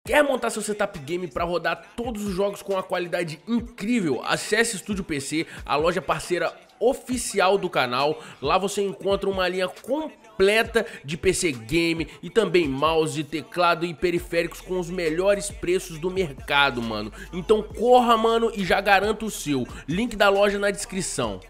Quer montar seu setup game para rodar todos os jogos com uma qualidade incrível? Acesse Estúdio PC, a loja parceira oficial do canal. Lá você encontra uma linha completa de PC game e também mouse, teclado e periféricos com os melhores preços do mercado, mano. Então corra, mano, e já garanta o seu. Link da loja na descrição.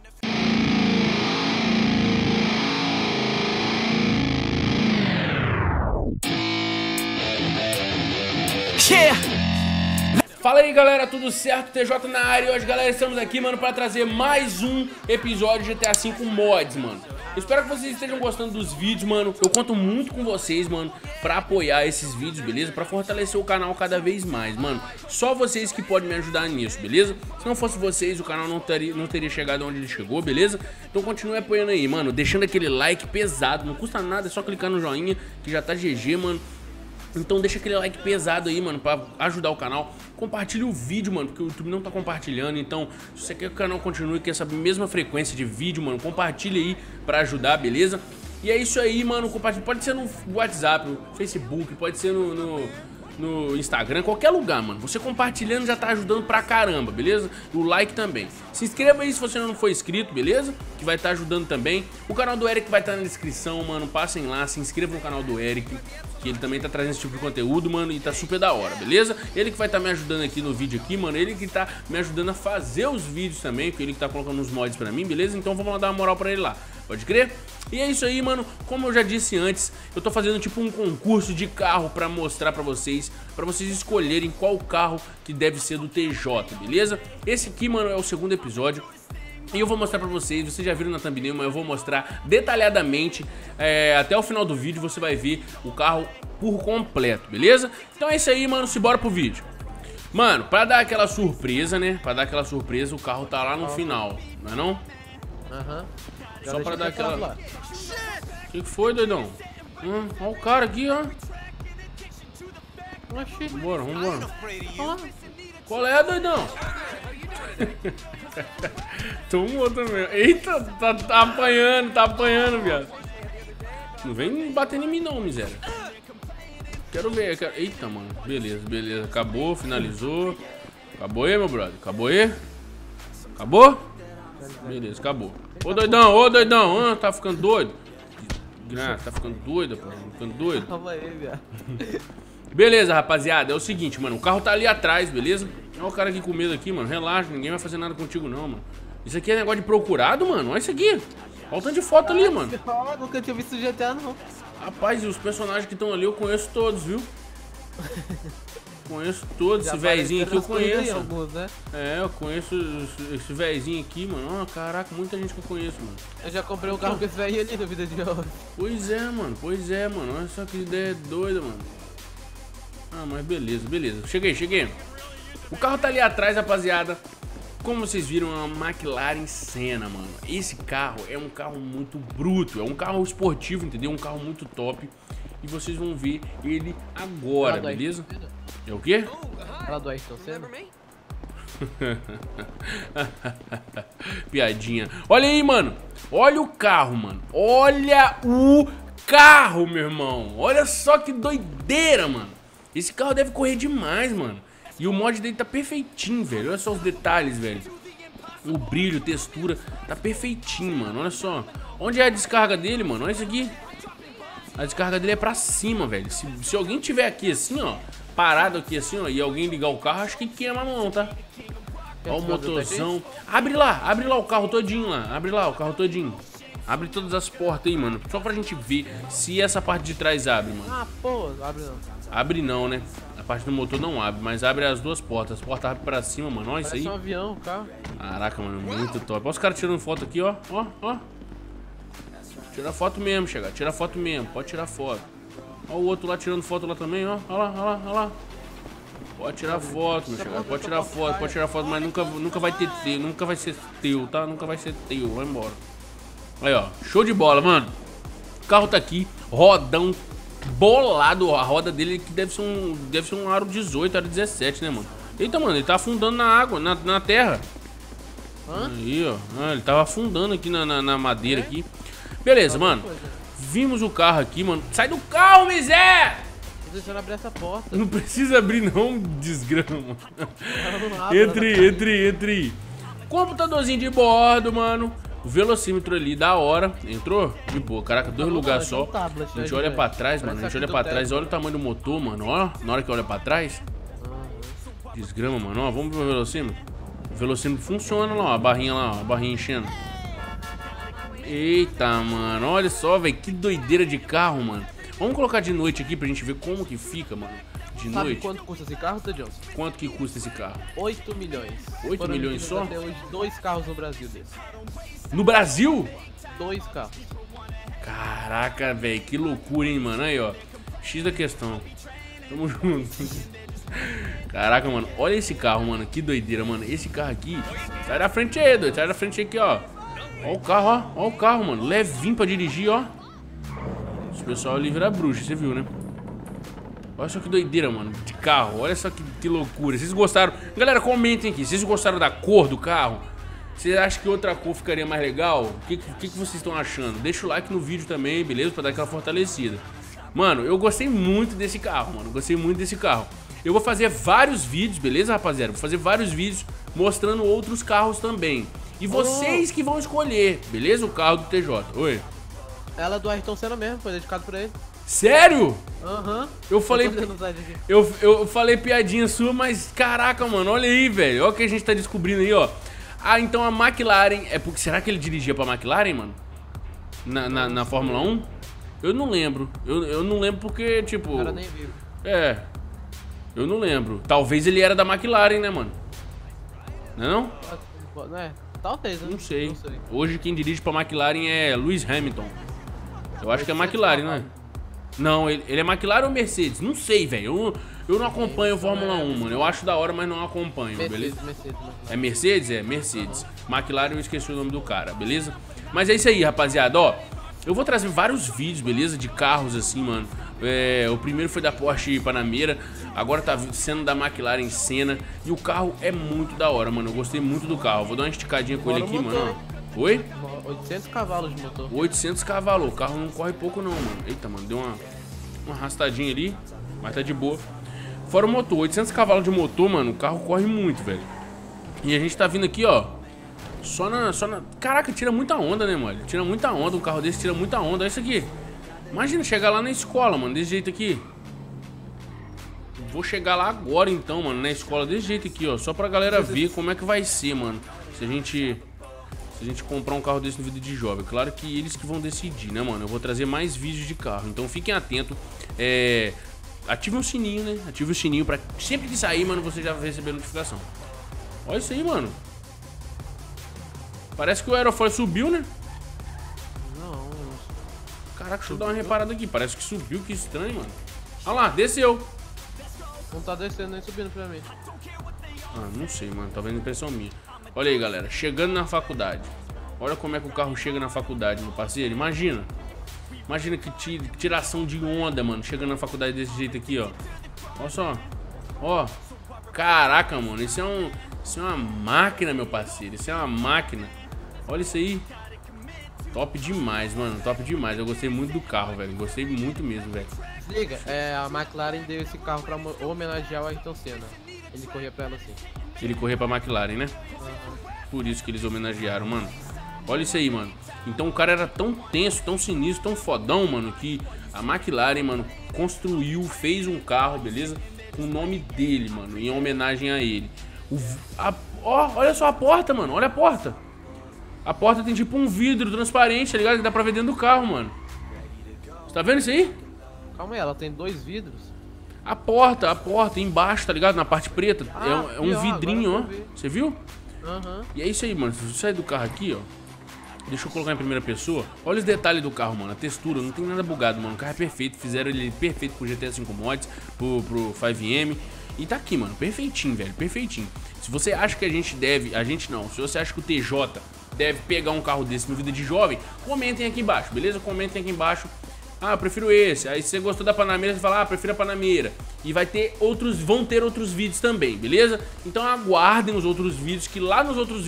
Fala aí, galera, tudo certo? TJ na área. E hoje, galera, estamos aqui, mano, pra trazer mais um episódio de GTA V Mods, mano. Eu espero que vocês estejam gostando dos vídeos, mano. Eu conto muito com vocês, mano, pra apoiar esses vídeos, beleza? Pra fortalecer o canal cada vez mais, mano. Só vocês que podem me ajudar nisso, beleza? Se não fosse vocês, o canal não teria chegado onde ele chegou, beleza? Então continue apoiando aí, mano, deixando aquele like pesado. Não custa nada, é só clicar no joinha que já tá GG, mano. Então deixa aquele like pesado aí, mano, pra ajudar o canal. Compartilha o vídeo, mano, porque o YouTube não tá compartilhando. Então, se você quer que o canal continue com essa mesma frequência de vídeo, mano, compartilha aí pra ajudar, beleza? E é isso aí, mano, compartilha. Pode ser no WhatsApp, no Facebook, pode ser no Instagram, qualquer lugar, mano. Você compartilhando já tá ajudando pra caramba, beleza? O like também. Se inscreva aí se você não for inscrito, beleza? Que vai estar ajudando também. O canal do Eric vai estar na descrição, mano. Passem lá, se inscrevam no canal do Eric, que ele também tá trazendo esse tipo de conteúdo, mano, e tá super da hora, beleza? Ele que vai estar me ajudando aqui no vídeo aqui, mano. Ele que tá me ajudando a fazer os vídeos também, porque ele que tá colocando os mods pra mim, beleza? Então vamos lá dar uma moral pra ele lá, pode crer? E é isso aí, mano, como eu já disse antes, eu tô fazendo tipo um concurso de carro pra mostrar pra vocês escolherem qual carro que deve ser do TJ, beleza? Esse aqui, mano, é o segundo episódio. E eu vou mostrar pra vocês, vocês já viram na thumbnail, mas eu vou mostrar detalhadamente, até o final do vídeo você vai ver o carro por completo, beleza? Então é isso aí, mano, simbora pro vídeo. Mano, pra dar aquela surpresa, né, pra dar aquela surpresa, o carro tá lá no final, não é não? Aham. Só pra dar aquela... O que foi, doidão? Olha o cara aqui, ó. Oxi. Vambora. Qual é, doidão? Tomou também. Eita, tá apanhando, viado. Não vem bater em mim não, miséria. Quero ver, Eita, mano. Beleza. Acabou, finalizou. Acabou aí, meu brother. Acabou aí? Acabou? Beleza, acabou. Ô, doidão. Tá ficando doido? Tá ficando doido, pô. Ficando doido. Calma aí, viado. Beleza, rapaziada, é o seguinte, mano, o carro tá ali atrás, beleza? Olha o cara aqui com medo aqui, mano, relaxa, ninguém vai fazer nada contigo não, mano. Isso aqui é negócio de procurado, mano, olha isso aqui. Olha o tanto de foto ali, mano. Nunca tinha visto GTA, não. Rapaz, e os personagens que estão ali eu conheço todos, viu? Conheço todos, Já esse véizinho aqui eu conheço. Alguns, né? É, eu conheço esse véizinho aqui, mano. Caraca, muita gente que eu conheço, mano. Eu já comprei um carro com esse velhinho ali na vida de hoje. Pois é, mano. Olha só que ideia doida, mano. Ah, mas beleza. Cheguei. O carro tá ali atrás, rapaziada. Como vocês viram, é uma McLaren Senna, mano. Esse carro é um carro muito bruto. É um carro esportivo, entendeu? Um carro muito top. E vocês vão ver ele agora, beleza? É o quê? Ela do Ayrton Senna? Piadinha. Olha aí, mano. Olha o carro, mano. Olha o carro, meu irmão. Olha só que doideira, mano. Esse carro deve correr demais, mano. E o mod dele tá perfeitinho, velho. Olha só os detalhes, velho. O brilho, textura, tá perfeitinho, mano. Olha só. Onde é a descarga dele, mano? Olha isso aqui. A descarga dele é pra cima, velho. Se alguém tiver aqui assim, ó, parado aqui assim, ó, e alguém ligar o carro, acho que queima a mão, tá? Olha o motorzão. Abre lá o carro todinho lá. Abre lá o carro todinho. Abre todas as portas aí, mano. Só pra gente ver se essa parte de trás abre, mano. Ah, pô, abre não. Abre não, né? A parte do motor não abre, mas abre as duas portas. As portas abrem pra cima, mano. Olha isso aí. Parece um avião, o carro. Caraca, mano, muito top. Olha os caras tirando foto aqui, ó. Tira foto mesmo, tira foto mesmo. Pode tirar foto. Olha o outro lá tirando foto lá também, ó. Olha lá. Pode tirar foto, meu chegado. Pode tirar foto, mas nunca vai ter teu, nunca vai ser teu, tá? Nunca vai ser teu, vai embora. Aí, ó, show de bola, mano. O carro tá aqui, rodão bolado. A roda dele que deve ser um aro 18, aro 17, né, mano? Eita, mano, ele tá afundando na água, na terra. Aí, ó, ele tava afundando aqui na madeira aqui. Beleza, mano. Vimos o carro aqui, mano. Sai do carro, miséria! Tô deixando abrir essa porta. Não precisa abrir não, desgrama. Ela não abre, Entre. Computadorzinho de bordo, mano. O velocímetro ali, da hora. Entrou? De boa. Caraca, dois lugares só. A gente olha pra trás, mano. A gente olha pra trás. Olha o tamanho do motor, mano. Ó, na hora que olha pra trás. Desgrama, mano. Ó, vamos pro velocímetro. O velocímetro funciona lá, ó. A barrinha lá, ó. A barrinha enchendo. Eita, mano. Olha só, velho. Que doideira de carro, mano. Vamos colocar de noite aqui pra gente ver como que fica, mano. De Sabe noite. quanto custa esse carro, T. Johnson? Quanto que custa esse carro? 8 milhões. 8 Foram milhões vendidos só? até hoje 2 carros no Brasil desse. No Brasil? 2 carros. Caraca, velho, que loucura, hein, mano. Aí, ó. X da questão. Tamo junto. Caraca, mano. Olha esse carro, mano. Que doideira, mano. Esse carro aqui. Sai da frente aí, doido. Sai da frente aqui, ó. Ó o carro, ó. Ó o carro, mano. Levinho pra dirigir, ó. Esse pessoal ali vira bruxa, você viu, né? Olha só que doideira, mano. De carro. Olha só que loucura. Vocês gostaram? Galera, comentem aqui. Vocês gostaram da cor do carro? Vocês acham que outra cor ficaria mais legal? O que vocês estão achando? Deixa o like no vídeo também, beleza? Pra dar aquela fortalecida. Mano, eu gostei muito desse carro, mano. Gostei muito desse carro. Eu vou fazer vários vídeos, beleza, rapaziada? Vou fazer vários vídeos mostrando outros carros também. E vocês que vão escolher, beleza? O carro do TJ. Oi. Ela é do Ayrton Senna mesmo, foi dedicado pra ele. Sério? Aham. Eu falei... Eu falei piadinha sua, mas caraca, mano, olha aí, velho. Olha o que a gente tá descobrindo aí, ó. Ah, então a McLaren... Será que ele dirigia pra McLaren, mano? Na Fórmula 1? Eu não lembro. Eu não lembro porque, tipo... O cara nem viu. É. Eu não lembro. Talvez ele era da McLaren, né, mano? Não é não? Não é? Talvez, né? Não sei. Hoje quem dirige pra McLaren é Lewis Hamilton. Eu acho que é McLaren, não é? Não, ele é McLaren ou Mercedes? Não sei, velho. Eu não acompanho Fórmula 1, mano. Eu acho da hora, mas não acompanho, beleza? É Mercedes? É, Mercedes. McLaren, eu esqueci o nome do cara, beleza? Mas é isso aí, rapaziada, ó. Eu vou trazer vários vídeos, beleza? De carros assim, mano. O primeiro foi da Porsche Panamera. Agora tá sendo da McLaren Senna. E o carro é muito da hora, mano. Eu gostei muito do carro. Vou dar uma esticadinha com ele aqui, mano. Oi? 800 cavalos de motor. 800 cavalos. O carro não corre pouco não, mano. Eita, mano. Deu uma arrastadinha ali. Mas tá de boa. Fora o motor. 800 cavalos de motor, mano. O carro corre muito, velho. E a gente tá vindo aqui, ó. Só na... Caraca, tira muita onda, né, mano? Tira muita onda. Um carro desse tira muita onda. Olha isso aqui. Imagina chegar lá na escola, mano. Desse jeito aqui. Vou chegar lá agora, então, mano. Na escola desse jeito aqui, ó. Só pra galera ver como é que vai ser, mano. Se a gente comprar um carro desse no vídeo de jovem. Claro que eles que vão decidir, né, mano? Eu vou trazer mais vídeos de carro. Então fiquem atentos. Ative o sininho, né? Ative o sininho pra sempre que sair, mano, você já vai receber a notificação. Olha isso aí, mano. Parece que o aerofólio subiu, né? Não. Caraca, deixa eu dar uma reparada aqui. Parece que subiu, que estranho, mano. Olha lá, desceu. Não tá descendo nem subindo pra mim. Ah, não sei, mano. Talvez impressão minha. Olha aí, galera. Chegando na faculdade. Olha como é que o carro chega na faculdade, meu parceiro. Imagina. Imagina que tiração de onda, mano. Chegando na faculdade desse jeito aqui, ó. Olha só. Ó. Caraca, mano. Isso é uma máquina, meu parceiro. Isso é uma máquina. Olha isso aí. Top demais, mano. Top demais. Eu gostei muito do carro, velho. Gostei muito mesmo, velho. Liga, a McLaren deu esse carro pra homenagear o Ayrton Senna. Ele corria pra ela assim. Ele corria pra McLaren, né? Por isso que eles homenagearam, mano. Olha isso aí, mano. Então o cara era tão tenso, tão sinistro, tão fodão, mano, que a McLaren, mano, construiu, fez um carro, beleza? Com o nome dele, mano, em homenagem a ele. Ó, olha só a porta, mano. Olha a porta. A porta tem tipo um vidro transparente, tá ligado? Que dá pra ver dentro do carro, mano. Você tá vendo isso aí? Calma aí, ela tem 2 vidros. A porta embaixo, tá ligado? Na parte preta. É um ó, vidrinho, ó. Você viu? Aham. E é isso aí, mano. Se você sair do carro aqui, ó. Deixa eu colocar em primeira pessoa. Olha os detalhes do carro, mano. A textura, não tem nada bugado, mano. O carro é perfeito. Fizeram ele perfeito pro GTA V Mods, pro 5M. E tá aqui, mano. Perfeitinho, velho. Perfeitinho. Se você acha que a gente deve... A gente não. Se você acha que o TJ deve pegar um carro desse no Vida de Jovem, comentem aqui embaixo, beleza? Comentem aqui embaixo. Ah, eu prefiro esse. Aí se você gostou da Panamera, você fala, ah, prefiro a Panamera. E vão ter outros vídeos também, beleza? Então aguardem os outros vídeos, que lá nos outros vídeos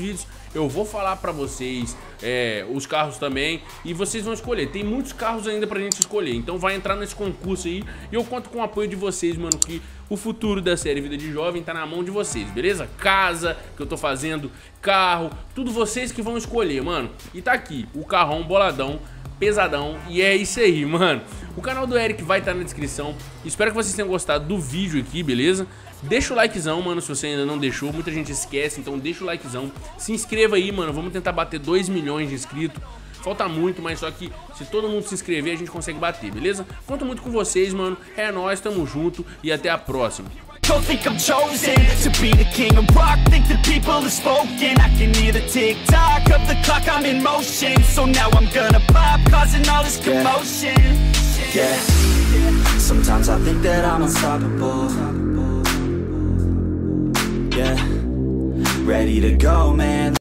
Eu vou falar pra vocês os carros também e vocês vão escolher. Tem muitos carros ainda pra gente escolher, então vai entrar nesse concurso aí e eu conto com o apoio de vocês, mano, que o futuro da série Vida de Jovem tá na mão de vocês, beleza? Casa que eu tô fazendo, carro, tudo vocês que vão escolher, mano. E tá aqui, o carrão boladão, pesadão, e é isso aí, mano. O canal do Eric vai estar na descrição. Espero que vocês tenham gostado do vídeo aqui, beleza? Deixa o likezão, mano, se você ainda não deixou. Muita gente esquece, então deixa o likezão. Se inscreva aí, mano, vamos tentar bater 2 milhões de inscritos. Falta muito, mas só que se todo mundo se inscrever, a gente consegue bater, beleza? Conto muito com vocês, mano. É nóis, tamo junto e até a próxima. Don't think I'm chosen to be the king of rock. Think the people have spoken. I can hear the tick-tock of the clock, I'm in motion. So now I'm gonna pop, causing all this commotion. Yeah, sometimes I think that I'm unstoppable. Yeah, ready to go, man.